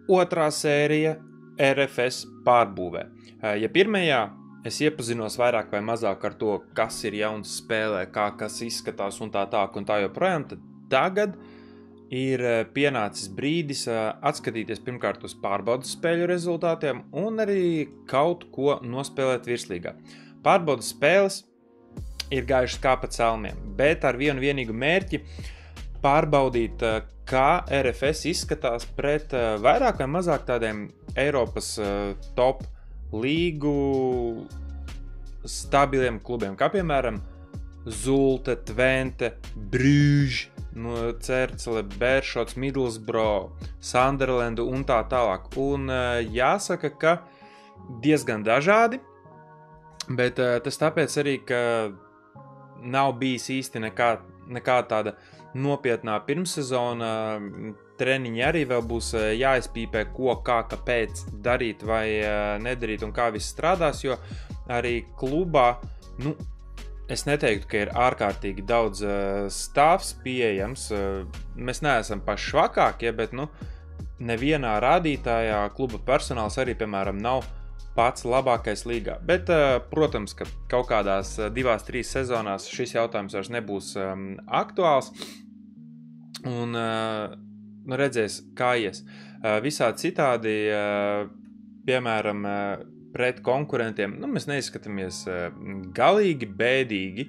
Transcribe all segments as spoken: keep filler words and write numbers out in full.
otrā sērija R F S pārbūvē. Ja pirmajā es iepazinos vairāk vai mazāk ar to, kas ir jauns spēlē, kā kas izskatās un tā tā, un tā joprojām, tad tagad ir pienācis brīdis atskatīties pirmkārt uz pārbaudas spēļu rezultātiem un arī kaut ko nospēlēt virslīgā. Pārbaudas spēles ir gājušas kā pa celmiem, bet ar vienu vienīgu mērķi pārbaudīt, kā R F S izskatās pret vairāk vai mazāk tādiem Eiropas top līgu stabiliem klubiem, kā piemēram Zulte, Twente, Bruges, no Cercele, Bēršots, Middlesbrough, Sunderlandu un tā tālāk. Un jāsaka, ka diezgan dažādi, bet tas tāpēc arī, ka nav bijis īsti nekā, nekā tāda nopietnā pirmsezona, treniņi arī vēl būs jāizpīpē, ko, kā, kāpēc darīt vai nedarīt un kā viss strādās, jo arī klubā, nu, es neteiktu, ka ir ārkārtīgi daudz stāvs pieejams, mēs neesam paši švakākie, bet, nu, nevienā rādītājā kluba personāls arī, piemēram, nav pats labākais līgā. Bet, protams, ka kaut kādās divās, trīs sezonās šis jautājums vairs nebūs um, aktuāls. Un uh, nu, redzēs, kā ies. Uh, visādi citādi, uh, piemēram, uh, pret konkurentiem, nu, mēs neizskatāmies uh, galīgi bēdīgi.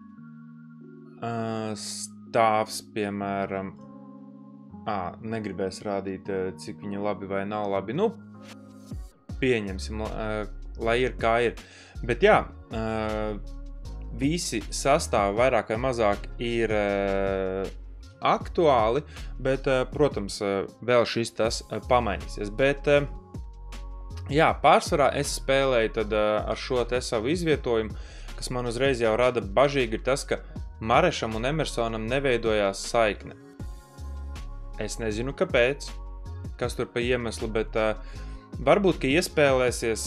Uh, stāvs, piemēram, ā, negribēs rādīt, uh, cik viņi labi vai nav labi. Nu, pieņemsim, lai ir kā ir. Bet jā, visi sastāvi vairāk vai mazāk ir aktuāli, bet, protams, vēl šis tas pamainīsies. Bet, jā, pārsvarā es spēlēju tad ar šo te savu izvietojumu, kas man uzreiz jau rada bažīgi, ir tas, ka Marešam un Emersonam neveidojās saikne. Es nezinu, kāpēc, kas tur pa iemeslu, bet varbūt, ka iespēlēsies,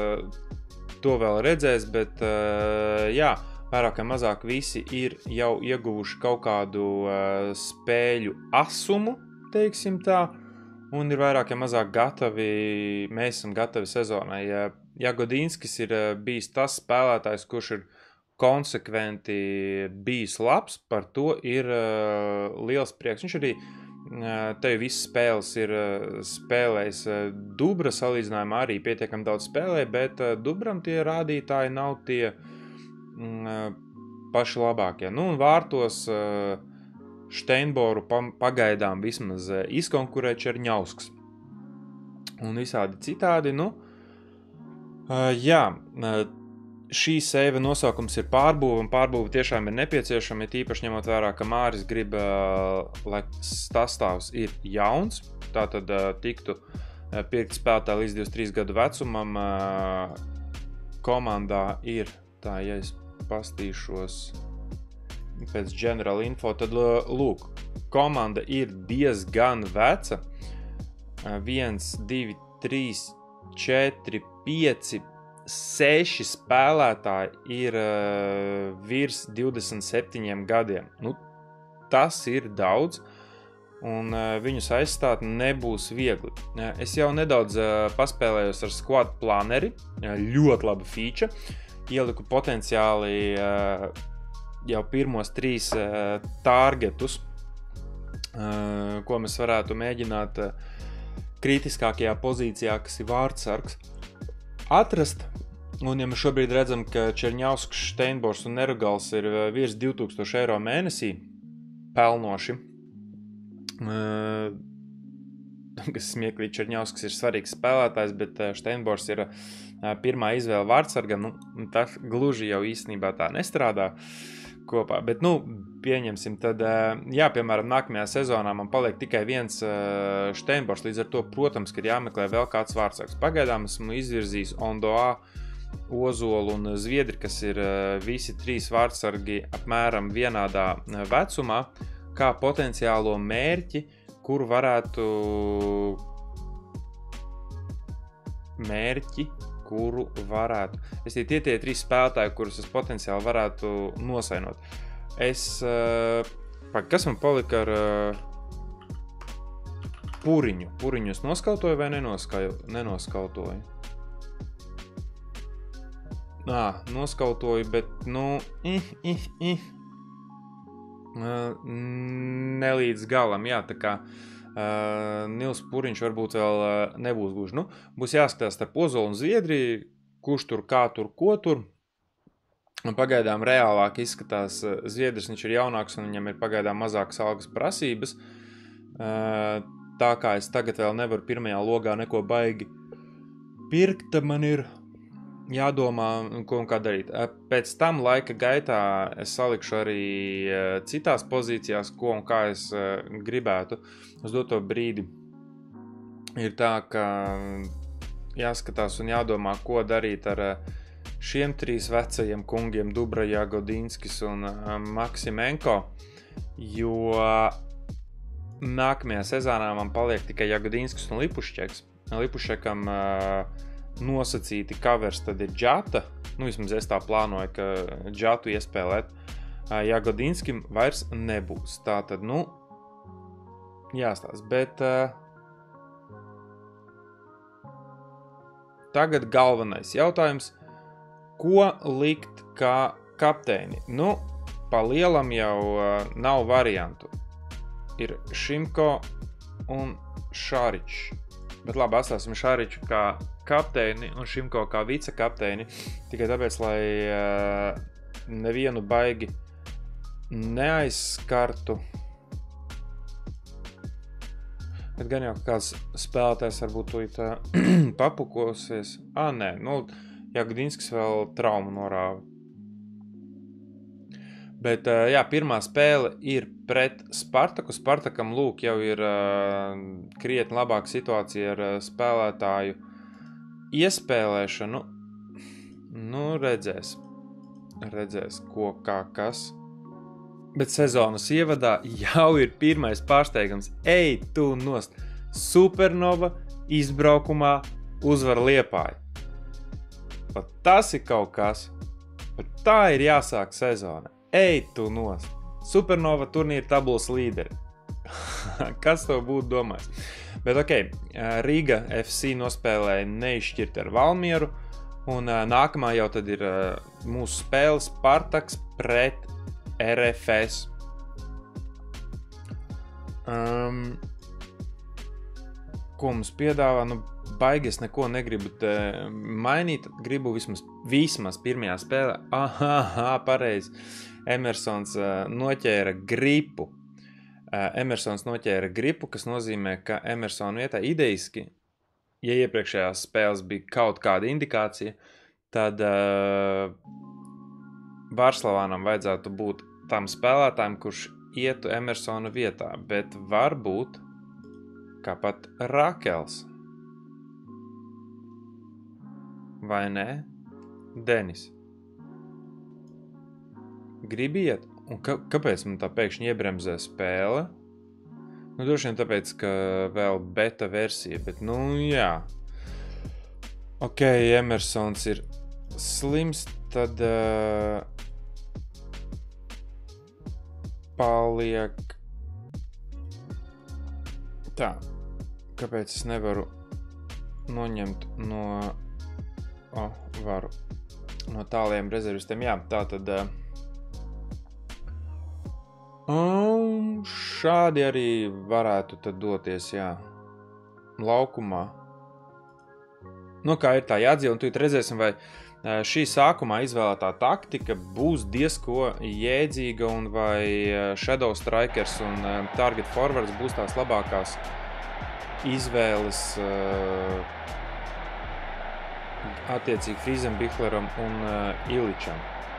to vēl redzēs, bet jā, vairāk vai mazāk visi ir jau ieguvuši kaut kādu spēļu asumu, teiksim tā, un ir vairāk vai mazāk gatavi, mēs esam gatavi sezonai. Jagodinskis ir bijis tas spēlētājs, kurš ir konsekventi bijis labs, par to ir liels prieks. Viņš arī te viss spēles ir spēlējis Dubra salīdzinājumā arī pietiekami daudz spēlē, bet Dubram tie rādītāji nav tie mm, paši labākie. Nu, un vārtos Steinboru pagaidām vismaz izkonkurē Čerņausks. Un visādi citādi, nu, jā, šī seiva nosaukums ir pārbūve, un pārbūve tiešām ir nepieciešama, ja tīpaši ņemot vērā, ka Māris grib, lai sastāvs ir jauns, tātad tiktu pirkt spēlētāji līdz divdesmit trīs gadu vecumam. Komandā ir, tā, ja es pastīšos pēc general info, tad lūk, komanda ir diezgan veca. viens, divi, trīs, četri, pieci, seši spēlētāji ir uh, virs divdesmit septiņiem gadiem. Nu, tas ir daudz, un uh, viņus aizstāt nebūs viegli. Uh, es jau nedaudz uh, paspēlējos ar squad planeri, uh, ļoti laba feature. Ieliku potenciāli uh, jau pirmos trīs uh, targetus, uh, ko mēs varētu mēģināt uh, kritiskākajā pozīcijā, kas ir vārdsargs, atrast. Un ja mēs šobrīd redzam, ka Čerņausks, Steinbors un Nerugals ir virs divi tūkstoši eiro mēnesī pelnoši, kas smieklīgi, Čerņausks ir svarīgs spēlētājs, bet Steinbors ir pirmā izvēle vārdsargam, nu, tas gluži jau īstenībā tā nestrādā kopā. Bet, nu, pieņemsim, tad, jā, piemēram, nākamajā sezonā man paliek tikai viens Steinbors, līdz ar to, protams, ka ir jāmeklē vēl kāds vārdsargs. Pagaidām esmu izvirzījis Ondoā, Ozolu un Zviedri, kas ir visi trīs vārdsargi apmēram vienādā vecumā, kā potenciālo mērķi, kuru varētu mērķi, kuru varētu. Es tie tie trīs spēlētāji, kurus es potenciāli varētu nosainot. Es, kas man palika ar puriņu. Puriņu es noskautoju vai nenoskautoju? Ā, noskautoju, bet, nu, ih, ih, ih. Nelīdz galam, jā, tā kā uh, Nils Puriņš varbūt vēl uh, nebūs gluži. Nu, būs jāskatās starp Ozolu un Zviedriju, kurš tur, kā tur, ko tur. Un pagaidām reālāk izskatās uh, Zviedrs, viņš ir jaunāks un viņam ir pagaidām mazākas algas prasības. Uh, tā kā es tagad vēl nevaru pirmajā logā neko baigi pirkt, man ir jādomā, ko un kā darīt. Pēc tam laika gaitā es salikšu arī citās pozīcijās, ko un kā es gribētu. Uz doto brīdi ir tā, ka jāskatās un jādomā, ko darīt ar šiem trīs vecajiem kungiem, Dubra, Jagodinskis un Maksimenko, jo nākamajā sezonā man paliek tikai Jagodinskis un Lipušķeks. Lipušķekam nosacīti covers, tad ir Džata. Nu, vismaz es tā plānoju, ka Džatu iespēlēt. Jagodinskim vairs nebūs. Tā tad, nu, jāstās. Bet uh, tagad galvenais jautājums. Ko likt kā kapteini? Nu, pa lielam jau uh, nav variantu. Ir Šimko un Šaričs. Bet labi, atstāsim Šariču kā kapteini un Šimko kā vicekapteini, tikai tāpēc, lai uh, nevienu baigi neaizskartu. Bet gan jau kāds spēlētājs varbūt tūlīt uh, papukosies. Ā, nē, nu, Jagodinskis vēl traumu norāva. Bet, uh, jā, pirmā spēle ir pret Spartaku. Spartakam, lūk, jau ir uh, krietni labāka situācija ar uh, spēlētāju iespēlēšanu. Nu, redzēs. Redzēs, ko, kā, kas. Bet sezonas ievadā jau ir pirmais pārsteigums. Ej, tu nost! Supernova izbraukumā uzvar Liepāju. Pat tas ir kaut kas. Pat tā ir jāsāk sezona. Ej, tu nost! Supernova turnīra tabulas līderi. Kas to būtu domājis? Bet ok, Riga F C nospēlēja neizšķirt ar Valmieru, un nākamā jau tad ir mūsu spēle Spartaks pret R F S. Um, ko mums piedāvā? Nu, baigi es neko negribu te mainīt, gribu vismaz, vismaz pirmajā spēlē. Aha, aha, pareizi. Emersons uh, noķēra gripu. Uh, Emersons noķēra gripu, kas nozīmē, ka Emersona vietā ideiski, ja iepriekšējās spēles bija kaut kāda indikācija, tad uh, Vārslavānam vajadzētu būt tam spēlētājiem, kurš ietu Emersona vietā, bet varbūt kā pat Rakels. Vai ne? Denis. Gribi iet? Un ka, kāpēc man tā pēkšņi iebremzē spēle? Nu, droši vien tāpēc, ka vēl beta versija, bet, nu, jā. Ok, Emersons ir slims, tad uh, paliek... Tā, kāpēc es nevaru noņemt no... O, oh, varu. No tāliem rezervistiem, jā, tā tad... Uh, Um, šādi arī varētu tad doties, jā, laukumā. Nu, kā ir tā jādzīva, un tu redzēsim, vai šī sākumā izvēlētā taktika būs diezko jēdzīga, un vai Shadow Strikers un Target Forwards būs tās labākās izvēles uh, attiecīgi Friesenbichleram un uh, Iličam.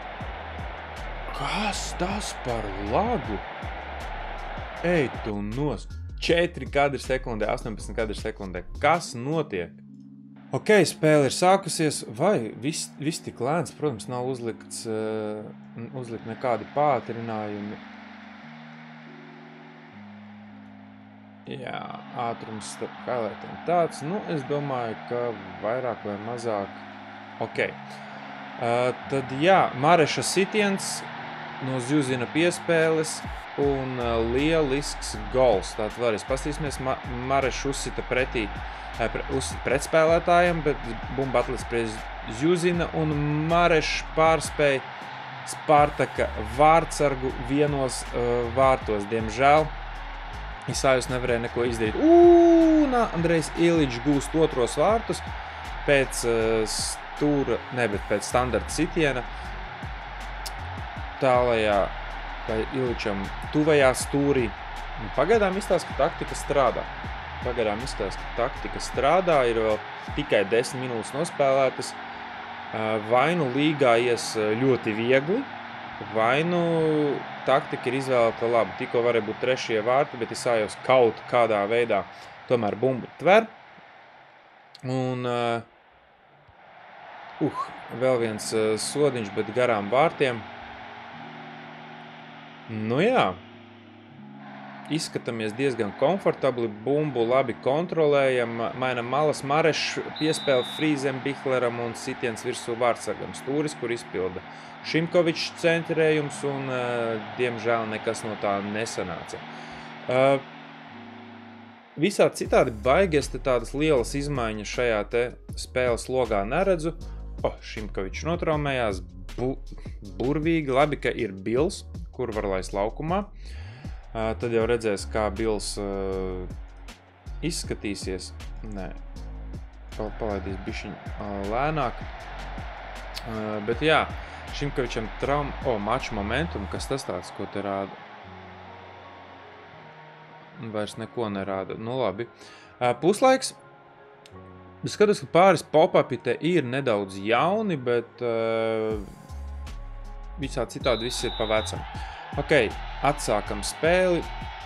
Kas tas par lagu? Ej, tu nost! četri kadri sekundē, astoņpadsmit kadri sekundē. Kas notiek? Ok, spēle ir sākusies. Vai viss vis tik lēns? Protams, nav uzlikts, uh, uzlikt nekādi pātrinājumi. Jā, ātrums starp highlightiem tāds. Nu, es domāju, ka vairāk vai mazāk. Ok. Uh, tad jā, Mareša sitiens no Zjuzina piespēles un lielisks gols. Tātad vēlreiz pastīsimies, Ma Mareš uzsita pretī, pre, uzsita pretspēlētājiem, bet bumba atlicis pie Zjuzina, un Mareš pārspēja Spartaka vārtsargu vienos uh, vārtos. Diemžēl Isājus nevarēja neko izdarīt. Un Andrejs Iličs gūst otros vārtus pēc uh, stūra, ne, bet pēc standarta sitiena. Tālajā vai Iličam tuvajā stūrī. Pagaidām izstāsta, ka taktika strādā. Pagaidām izstāsta, ka taktika strādā. Ir vēl tikai desmit minūtes nospēlētas. Vai nu līgā ies ļoti viegli, vai nu taktika ir izvēlēta labi. Tikko varēja būt trešie vārti, bet Isājus kaut kādā veidā tomēr bumbu tver. Un, uh, uh, vēl viens uh, sodiņš, bet garām vārtiem. Nu jā, izskatāmies diezgan komfortabli, bumbu labi kontrolējam, mainam malas, Mareš piespēle Frīzem, Bihleram un sitiens virsū vārtsargam. Stūris, kur izpilda Šimkovičs centrējums un, uh, diemžēl, nekas no tā nesanāca. Uh, visā citādi baigies te tādas lielas izmaiņas šajā te spēles logā neredzu. Oh, Šimkovičs notraumējās, bu burvīgi, labi, ka ir Bils, kur var laist laukumā. Uh, tad jau redzēs, kā Bils uh, izskatīsies. Nē, palaidīs bišķiņ uh, lēnāk. Uh, bet jā, Šimkovičam traum... O, oh, maču momentum, kas tas tāds, ko te rāda? Vairs neko nerāda. Nu labi. Uh, puslaiks. Es skatos, ka pāris pop-upi te ir nedaudz jauni, bet uh, visā citādi viss ir pa vecam. Ok, atsākam spēli.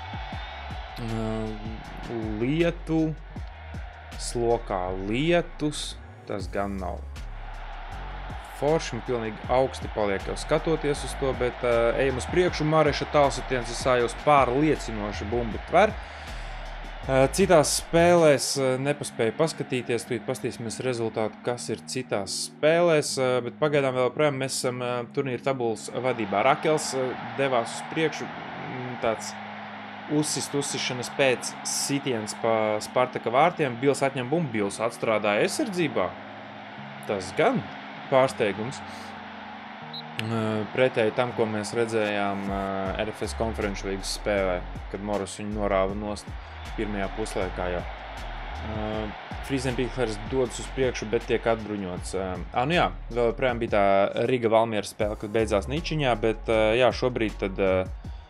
Lietu, slokā lietus, tas gan nav forši, pilnīgi augsti paliek jau skatoties uz to, bet uh, ejam uz priekšu. Mareša tālsitiens Isājus pārliecinoši bumbu tver. Uh, citās spēlēs uh, nepaspēju paskatīties, tūlīt pastīsimies rezultātu, kas ir citās spēlēs, uh, bet pagaidām vēl projām mēs esam uh, turnīra tabulas vadībā. Rakels uh, devās uz priekšu, tāds uzsist uzsišanas pēc sitiens pa Spartaka vārtiem. Bils atņem bumbu, Bils atstrādāja aizsardzībā. Tas gan pārsteigums. Uh, pretēji tam, ko mēs redzējām uh, R F S konferenču līgas spēlē, kad Morus viņu norāva nost pirmajā puslaikā jau. Uh, Frīzem Bihlers dodas uz priekšu, bet tiek atbruņots. Uh, ah, nu jā, vēl projām bija tā Riga Valmiera spēle, kad beidzās Ničiņā, bet uh, jā, šobrīd tad uh,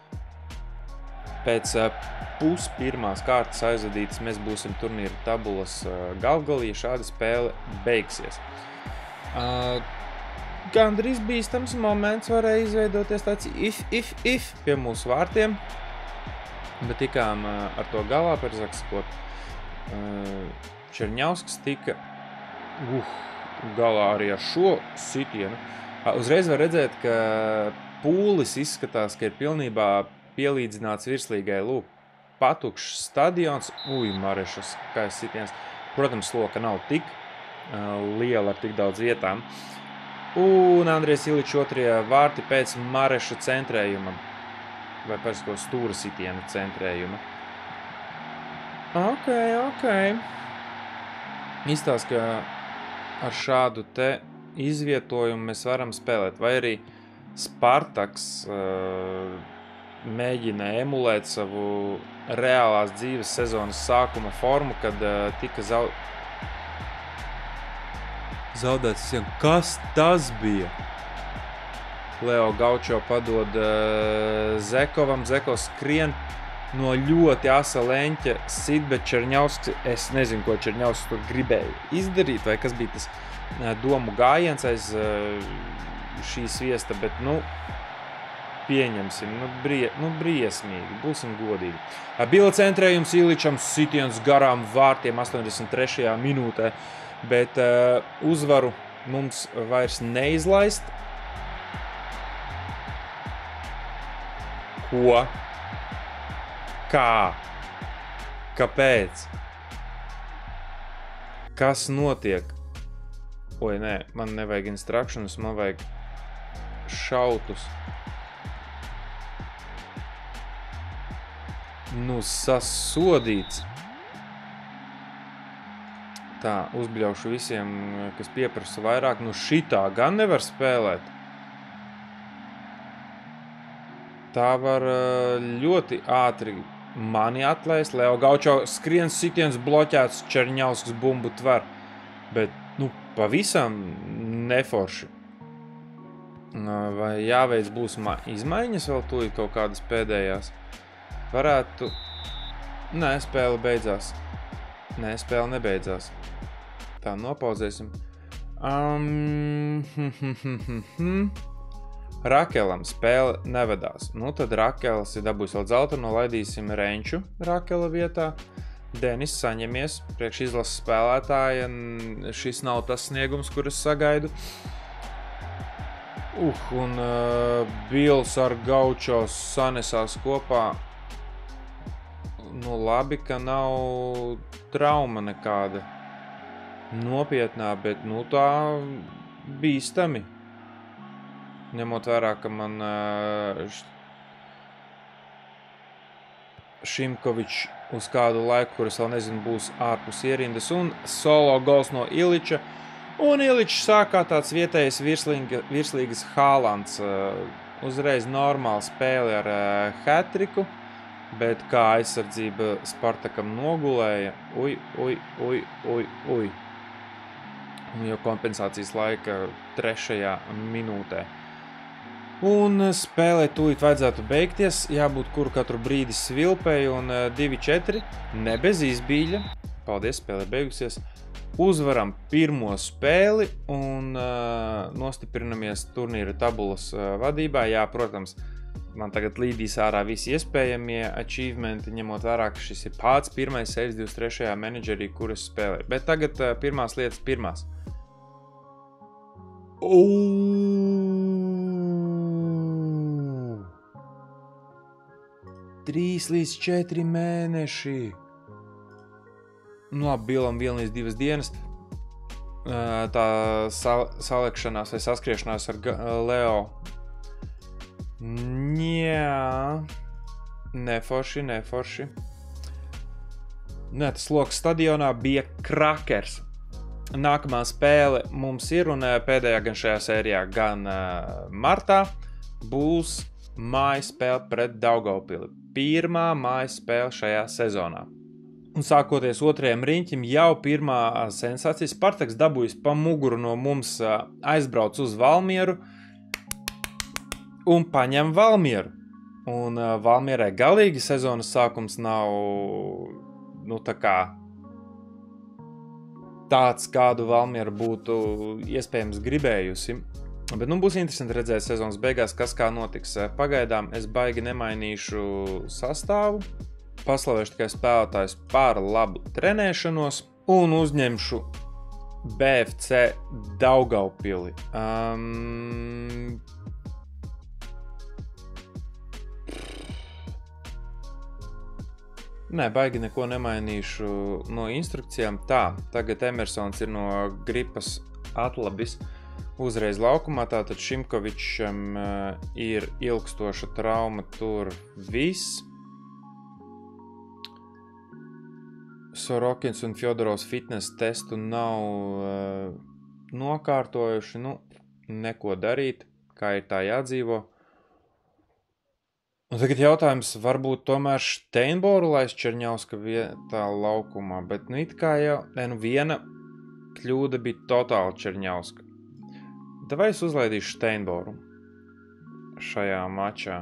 pēc uh, pus pirmās kārtas aizvadītas mēs būsim turnīra tabulas uh, galvgalī, ja šāda spēle beigsies. Uh, gandrīz bīstams moments varēja izveidoties tāds if, if, if pie mūsu vārtiem. Bet tikām uh, ar to galā, pērzāk sakot, uh, Čerņausks tika uh, galā arī ar šo sitienu. Uh, uzreiz var redzēt, ka pūlis izskatās, ka ir pilnībā pielīdzināts virslīgai. Lūk, patukšs stadions, uj, Marešas, kā ir sitiens. Protams, sloka nav tik uh, liela ar tik daudz vietām. Un Andrejs Iličs otrie vārti pēc Mareša centrējuma. Vai pēc to stūra sitiena centrējuma. Ok, ok. Izstāst, ka ar šādu te izvietojumu mēs varam spēlēt. Vai arī Spartaks uh, mēģina emulēt savu reālās dzīves sezonas sākuma formu, kad uh, tika zaud... zaudēts. Kas tas bija? Leo Gaučo padod uh, Zekovam, Zekovs skrien no ļoti asa leņķa sit, bet Čerņausks, es nezinu, ko Čerņausks tur gribēja izdarīt, vai kas bija tas uh, domu gājiens aiz uh, šī sviesta, bet, nu, pieņemsim, nu, brie, nu briesmīgi, būsim godīgi. Uh, Bila centrējums Iličam, sitiens garām vārtiem astoņdesmit trešajā minūtē, bet uh, uzvaru mums vairs neizlaist. Ko? Kā? Kāpēc? Kas notiek? Oi, nē, man nevajag instructions, man vajag šautus. Nu, sasodīts. Tā, uzbļaušu visiem, kas pieprasa vairāk. Nu, šitā gan nevar spēlēt. Tā var ļoti ātri mani atlaist. Leo Gaučo skriens sitiens bloķēts, Čerņauskas bumbu tver. Bet, nu, pavisam neforši. Vai jāveic būs izmaiņas vēl tūlīt kaut kādas pēdējās? Varētu... Nē, spēle beidzās. Nē, spēle nebeidzās. Tā, nopauzēsim. Um, hm, hm, hm, hm, hm. Rakelam spēle nevedās. Nu, tad Rakels ir dabūjis vēl zelta, nolaidīsim Renču Rakela vietā. Denis, saņemies priekš izlases spēlētāja. Šis nav tas sniegums, kuras sagaidu. Uh, un uh, Bils ar Gaučos sanesās kopā. Nu, labi, ka nav trauma nekāda nopietnā, bet, nu, tā bīstami. Ņemot vērā, ka man uh, Šimkovičs uz kādu laiku, kuras vēl nezinu, būs ārpus ierindas, un solo gols no Iliča. Un Iličs sākā tāds vietējais virslīga, virslīgas Haalands, uh, uzreiz normāli spēli ar uh, hat-triku, bet kā aizsardzība Spartakam nogulēja, uj, uj, uj, uj, uj. Un jau kompensācijas laika trešajā minūtē. Un spēlē tūlīt vajadzētu beigties, jābūt kuru katru brīdi svilpēji, un uh, divi četri, ne bez izbīļa, paldies, spēlē beigusies. Uzvaram pirmo spēli un uh, nostiprinamies turnīra tabulas uh, vadībā. Jā, protams, man tagad līdīs ārā visi iespējamie achievementi, ņemot vērā, ka šis ir pats pirmais sejas divdesmit trešajā menedžerī, kuras spēlē. Bet tagad uh, pirmās lietas pirmās. Uuuu! Trīs līdz četri mēneši! Nu, labi, Bilam viena līdz divas dienas. Tā sal salekšanās vai saskriešanās ar Leo. Jā. Neforši, neforši. Nē, tas loks stadionā bija krakers. Nākamā spēle mums ir, un pēdējā gan šajā sērijā, gan martā, būs mājas spēle pret Daugavpili. Pirmā mājas spēle šajā sezonā. Un sākoties otrajam riņķim, jau pirmā sensācija. Spartaks dabūjis pa muguru no mums, aizbrauc uz Valmieru un paņem Valmieru. Un Valmierai galīgi sezonas sākums nav, nu, tā kā tāds, kādu Valmiera būtu iespējams gribējusi. Bet, nu, būs interesanti redzēt sezonas beigās, kas kā notiks. Pagaidām es baigi nemainīšu sastāvu. Paslavēšu tikai spēlētājus par labu trenēšanos un uzņemšu B F C Daugavpili. Um, Nē, baigi neko nemainīšu no instrukcijām. Tā, tagad Emersons ir no gripas atlabis uzreiz laukumā, tātad Šimkovičam uh, ir ilgstoša trauma, tur viss. Sorokins un Fjodorovs fitness testu nav uh, nokārtojuši, nu, neko darīt, kā ir tā jādzīvo. Un tagad jautājums, varbūt tomēr Steinboru laist Čerņauska vietā laukumā, bet, nu, it kā jau, ne, nu, viena kļūda bija totāli Čerņauska. Davai es uzlaidīšu Steinboru šajā mačā.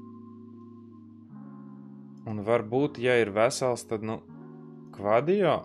Un varbūt, ja ir vesels, tad, nu, Kvadio.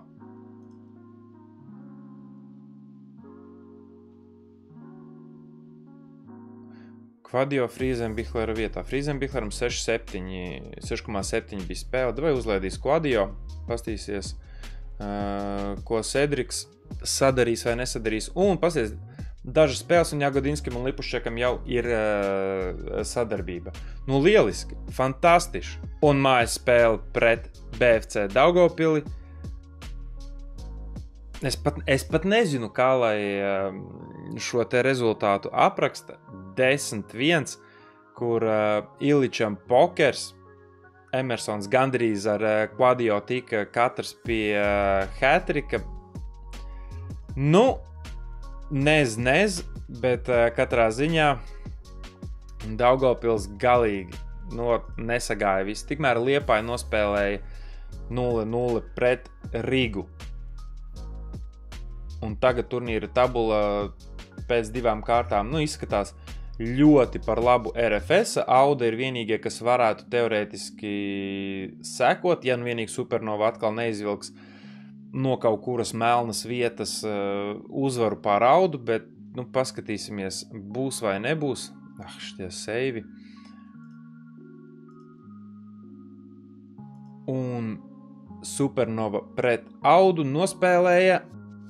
Kvadio Friezenbichlera vietā. Friezenbichleram seši komā septiņi bija spēle. Vai uzlaidīs Kvadio, pastīsies, uh, ko Cedriks sadarīs vai nesadarīs. Un pasties, dažas spēles un Jagodinskim un Lipuščekam jau ir uh, sadarbība. Nu, lieliski, fantastiši. Un mājas spēle pret B F C Daugavpili. Es pat, es pat nezinu, kā lai šo te rezultātu apraksta. desmit viens, kur uh, Iličam pokers Emersons gandrīz ar Quadio tika katrs pie hat-trika. Nu, nez, nez, bet katrā ziņā Daugavpils galīgi no, nesagāja visu. Tikmēr Liepāja nospēlēja nulle nulle pret Rigu. Un tagad turnīra tabula pēc divām kārtām, nu, izskatās ļoti par labu R F S. Auda ir vienīgie, kas varētu teorētiski sekot, ja nu vienīgi Supernova atkal neizvilks no kaut kuras melnas vietas uh, uzvaru pār Audu, bet, nu, paskatīsimies, būs vai nebūs. Ah, šitie seivi. Un Supernova pret Audu nospēlēja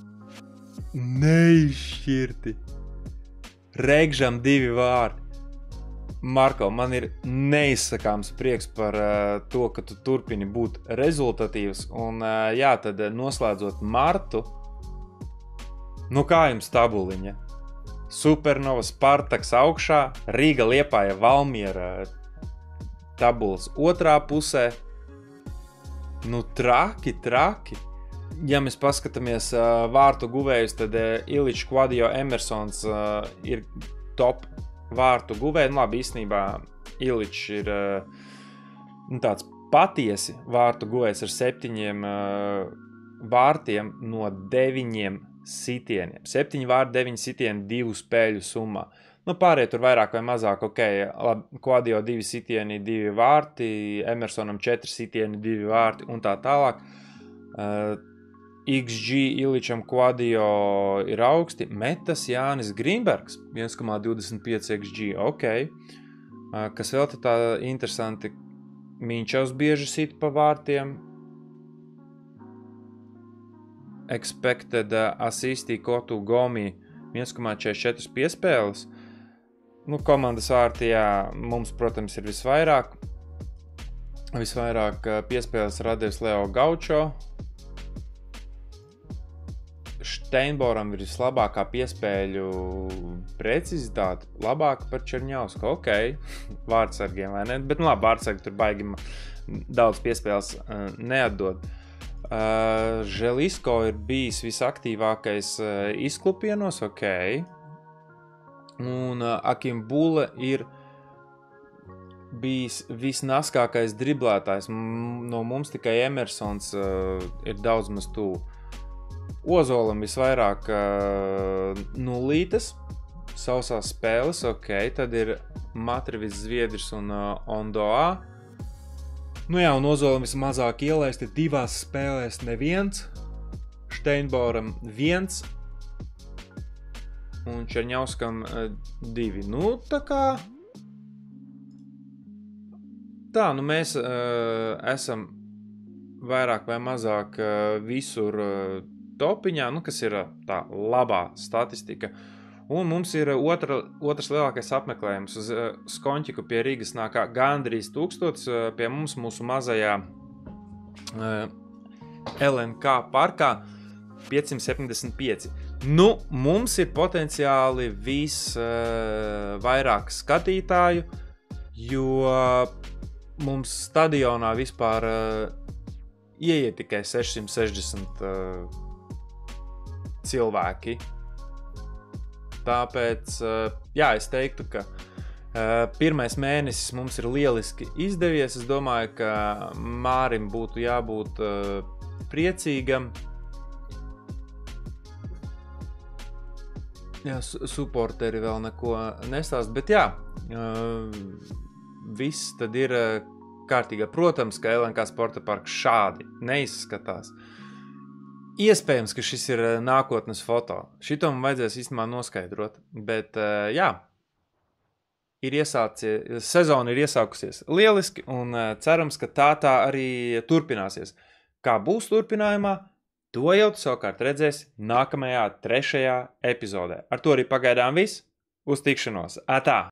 neizšķirti. Regžam divi vārdi. Marko, man ir neizsakāms prieks par uh, to, ka tu turpini būt rezultatīvs. Un uh, jā, tad noslēdzot martu, nu kā jums tabuliņa? Supernova, Spartaks augšā, Riga, Liepāja, Valmiera tabulas otrā pusē. Nu, traki, traki. Ja mēs paskatāmies uh, vārtu guvējus, tad uh, Iličs, Quadio, Emersons uh, ir top vārtu guvēji. Nu, labi, īstenībā Iličs ir uh, nu, tāds patiesi vārtu guvējs ar septiņiem uh, vārtiem no deviņiem sitieniem. Septiņi vārti, deviņi sitieni, divu spēļu summā. Nu, pārējie tur vairāk vai mazāk, ok, labi, Quadio divi sitieni, divi vārti, Emersonam četri sitieni, divi vārti un tā tālāk. Uh, X G Iličam Quadio ir augsti, metas Jānis Grīnbergs, viens komā divdesmit pieci X G, ok. Uh, kas vēl tā interesanti, Miņčovs bieži sit pa vārtiem. Expected assisti Kotu Gomi viens komā četrdesmit četri piespēles. Nu, komandas vārti, jā, mums, protams, ir visvairāk. Visvairāk piespēles radījis Leo Gaučo. Steinboram ir vislabākā piespēļu precizitāte, labāka par Čerņausku, ok, vārdsargiem vai ne, bet nu labi, vārdsargi tur baigi daudz piespēles uh, neatdod. Uh, Želisko ir bijis visaktīvākais uh, izklupienos, ok, un uh, Akim Bule ir bijis visnaskākais driblētājs, M no mums tikai Emersons uh, ir daudz maz tuvu. Ozolam visvairāk uh, nulītes, sausās spēles, ok, tad ir Matrivis, Zviedris un uh, Ondoa. Nu jā, un Ozolam vismazāk ielaist ir divās spēlēs neviens, Steinboram viens un Čerņauskam uh, divi. Nu, tā kā... Tā, nu mēs uh, esam vairāk vai mazāk uh, visur uh, topiņā, nu, kas ir tā labā statistika. Un mums ir otra, otrs lielākais apmeklējums uz uh, Skonķiku pie Rīgas nāk gandrīz tūkstots uh, pie mums mūsu mazajā uh, L N K parkā piecsimt septiņdesmit pieci. Nu, mums ir potenciāli vis uh, vairāk skatītāju, jo mums stadionā vispār uh, ieiet tikai sešsimt sešdesmit uh, cilvēki. Tāpēc, jā, es teiktu, ka pirmais mēnesis mums ir lieliski izdevies. Es domāju, ka Mārim būtu jābūt priecīgam. Jā, supporteri vēl neko nestāst, bet jā, viss tad ir kārtīgā. Protams, ka L N K Sporta parks šādi neizskatās. Iespējams, ka šis ir nākotnes foto. Šito man vajadzēs īstenībā noskaidrot, bet jā, ir iesācies, sezona ir iesākusies lieliski un cerams, ka tā tā arī turpināsies. Kā būs turpinājumā, to jau tu savukārt redzēs nākamajā trešajā epizodē. Ar to arī pagaidām viss. Uz tikšanos. Atā!